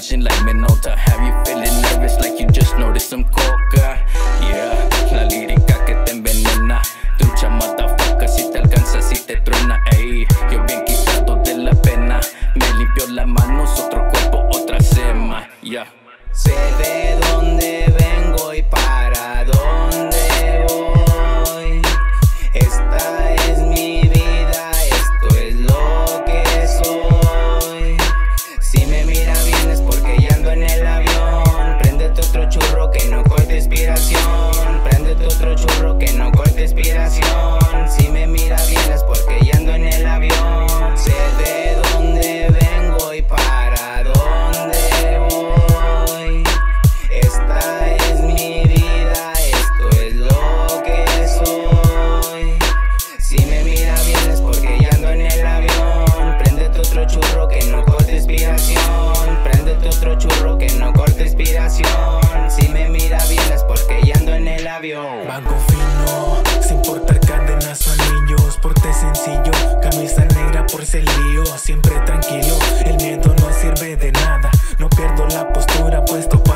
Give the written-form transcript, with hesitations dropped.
inspiration like Minota. Have you feeling nervous like you just noticed some coca? Yeah, la lírica que te envenena. Trucha motherfucker, si te alcanza, si te truena. Ey, yo bien quitado de la pena. Me limpio las manos, otro cuerpo, otra sema. Yeah. Sé de dónde vengo y para dónde voy. Esta es mi vida, esto es lo que soy. Si me mira bien es porque ya ando en el avión. Préndete otro churro que no corte inspiración. Préndete otro churro que no corte inspiración. Si me mira bien es porque ya ando en el avión. Sé de dónde vengo y para dónde voy. Esta es mi vida, esto es lo que soy. Si me mira bien es porque ya ando en el avión. Préndete otro churro que no corte inspiración. Préndete otro churro que no corte inspiración. Si me mira bien es porque ya ando en el avión. Banco fino, sin importar cadenas o anillos. Porte sencillo, camisa negra por ser lío. Siempre tranquilo, el miedo no sirve de nada. No pierdo la postura, puesto